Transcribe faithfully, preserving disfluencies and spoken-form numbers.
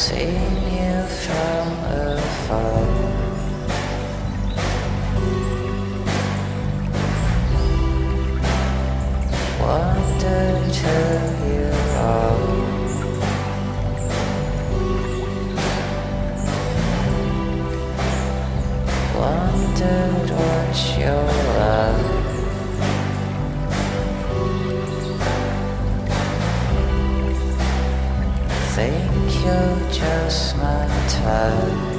seen you from afar. Wondered who you are. Wondered what you're like. Think you're just my type.